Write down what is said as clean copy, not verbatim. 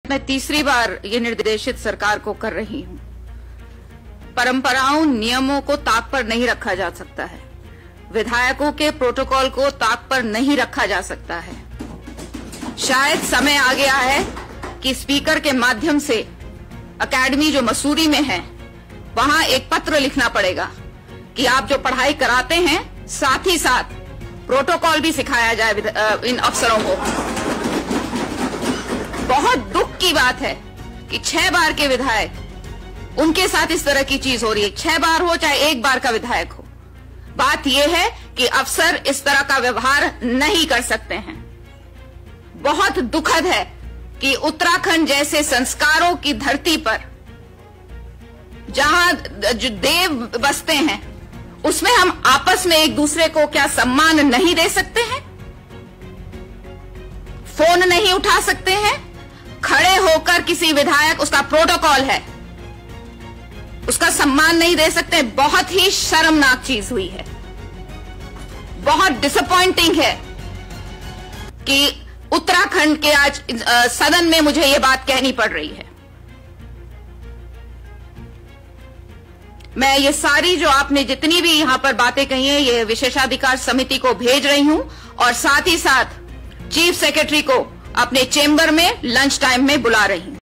मैं तीसरी बार ये निर्देशित सरकार को कर रही हूं। परंपराओं, नियमों को ताक पर नहीं रखा जा सकता है। विधायकों के प्रोटोकॉल को ताक पर नहीं रखा जा सकता है। शायद समय आ गया है कि स्पीकर के माध्यम से अकेडमी जो मसूरी में है, वहां एक पत्र लिखना पड़ेगा कि आप जो पढ़ाई कराते हैं, साथ ही साथ प्रोटोकॉल भी सिखाया जाए इन अफसरों को। बहुत दुख की बात है कि 6 बार के विधायक, उनके साथ इस तरह की चीज हो रही है। 6 बार हो चाहे 1 बार का विधायक हो, बात यह है कि अफसर इस तरह का व्यवहार नहीं कर सकते हैं। बहुत दुखद है कि उत्तराखंड जैसे संस्कारों की धरती पर, जहां जो देव बसते हैं, उसमें हम आपस में एक दूसरे को क्या सम्मान नहीं दे सकते हैं? फोन नहीं उठा सकते हैं? खड़े होकर किसी विधायक, उसका प्रोटोकॉल है, उसका सम्मान नहीं दे सकते? बहुत ही शर्मनाक चीज हुई है। बहुत डिसअपॉइंटिंग है कि उत्तराखंड के आज सदन में मुझे यह बात कहनी पड़ रही है। मैं ये सारी जो आपने जितनी भी यहां पर बातें कही हैं, ये विशेषाधिकार समिति को भेज रही हूं और साथ ही साथ चीफ सेक्रेटरी को अपने चेंबर में लंच टाइम में बुला रही हूं।